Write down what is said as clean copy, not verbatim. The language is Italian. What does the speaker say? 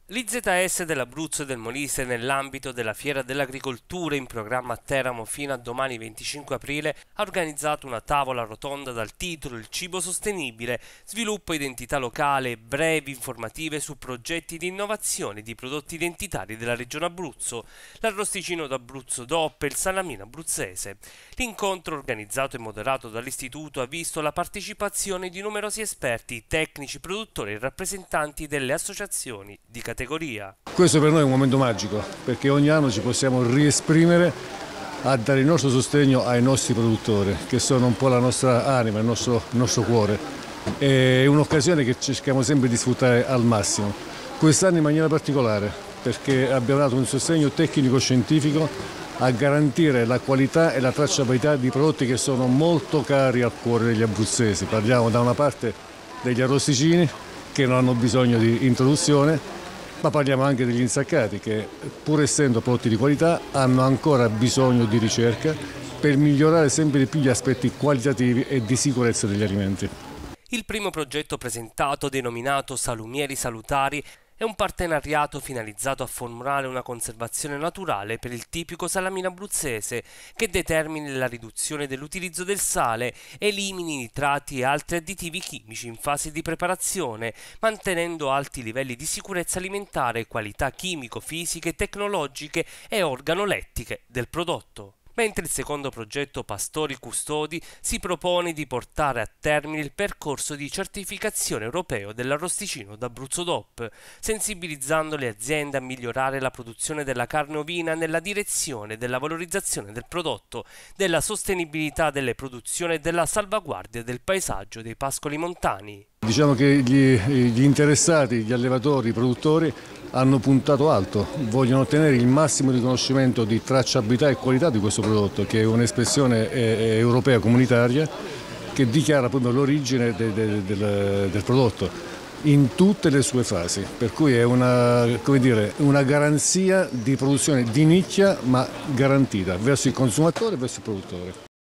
L'IZS dell'Abruzzo e del Molise, nell'ambito della Fiera dell'Agricoltura in programma a Teramo fino a domani 25 aprile, ha organizzato una tavola rotonda dal titolo Il cibo sostenibile, sviluppo identità locale, brevi informative su progetti di innovazione di prodotti identitari della regione Abruzzo, l'arrosticino d'Abruzzo DOP e il salamino abruzzese. L'incontro, organizzato e moderato dall'Istituto, ha visto la partecipazione di numerosi esperti, tecnici, produttori e rappresentanti delle associazioni di categoria. Questo per noi è un momento magico, perché ogni anno ci possiamo riesprimere a dare il nostro sostegno ai nostri produttori, che sono un po' la nostra anima, il nostro cuore. È un'occasione che cerchiamo sempre di sfruttare al massimo. Quest'anno in maniera particolare, perché abbiamo dato un sostegno tecnico-scientifico a garantire la qualità e la tracciabilità di prodotti che sono molto cari al cuore degli abruzzesi. Parliamo da una parte degli arrosticini, che non hanno bisogno di introduzione, ma parliamo anche degli insaccati che, pur essendo prodotti di qualità, hanno ancora bisogno di ricerca per migliorare sempre di più gli aspetti qualitativi e di sicurezza degli alimenti. Il primo progetto presentato, denominato Salumieri Salutari, è un partenariato finalizzato a formulare una conservazione naturale per il tipico salamino abruzzese che determini la riduzione dell'utilizzo del sale, elimini nitrati e altri additivi chimici in fase di preparazione, mantenendo alti livelli di sicurezza alimentare, qualità chimico-fisiche, tecnologiche e organolettiche del prodotto. Mentre il secondo progetto Pastori Custodi si propone di portare a termine il percorso di certificazione europeo dell'arrosticino d'Abruzzo DOP, sensibilizzando le aziende a migliorare la produzione della carne ovina nella direzione della valorizzazione del prodotto, della sostenibilità delle produzioni e della salvaguardia del paesaggio dei pascoli montani. Diciamo che gli interessati, gli allevatori, i produttori hanno puntato alto, vogliono ottenere il massimo riconoscimento di tracciabilità e qualità di questo prodotto, che è un'espressione europea comunitaria che dichiara proprio l'origine del prodotto in tutte le sue fasi, per cui è come dire, una garanzia di produzione di nicchia ma garantita verso il consumatore e verso il produttore.